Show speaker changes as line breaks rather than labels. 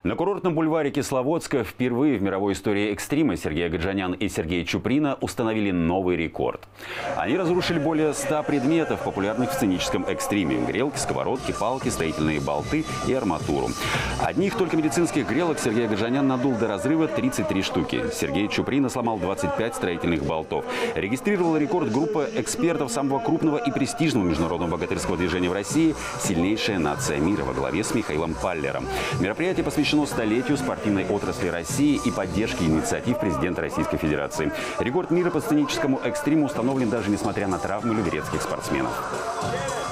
На курортном бульваре Кисловодска впервые в мировой истории экстрима Сергей Агаджанян и Сергей Чуприна установили новый рекорд. Они разрушили более 100 предметов, популярных в сценическом экстриме. Грелки, сковородки, палки, строительные болты и арматуру. Одних только медицинских грелок Сергей Агаджанян надул до разрыва 33 штуки. Сергей Чуприна сломал 25 строительных болтов. Регистрировала рекорд группа экспертов самого крупного и престижного международного богатырского движения в России «Сильнейшая нация мира» во главе с Михаилом Паллером. Мероприятие посвящено столетию спортивной отрасли России и поддержке инициатив президента Российской Федерации. Рекорд мира по сценическому экстриму установлен даже несмотря на травмы люберецких спортсменов.